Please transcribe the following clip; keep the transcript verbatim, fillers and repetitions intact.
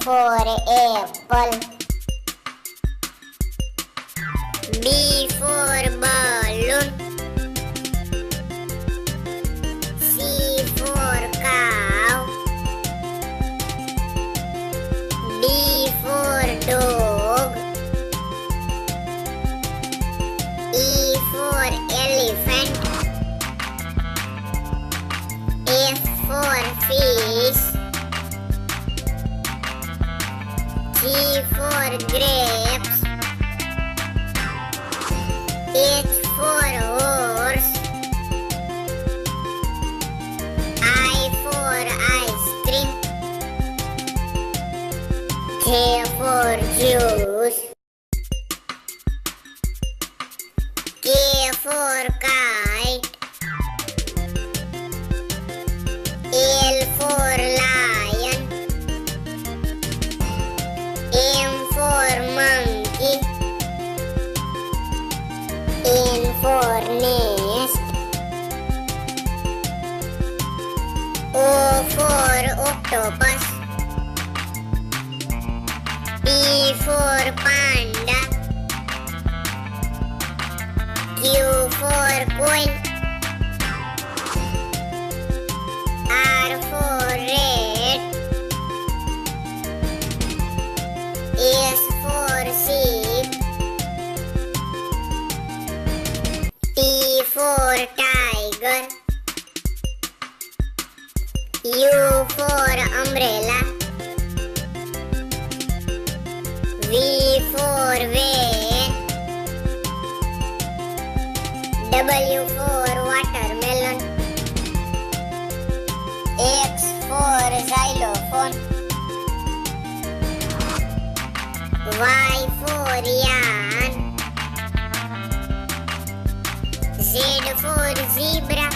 for apple. B for balloon. C for cow. D for dog. E for elephant. F for fish. G for grapes. H for horse. I for ice cream. J for juice. K for kite. L for lion. M for monkey. N for nest. O for octopus. P for panda. Q for coin. R for red. S for sheep. T for tiger. U for umbrella. V for van. W for watermelon. X for xylophone. Y for yarn. Z for zebra.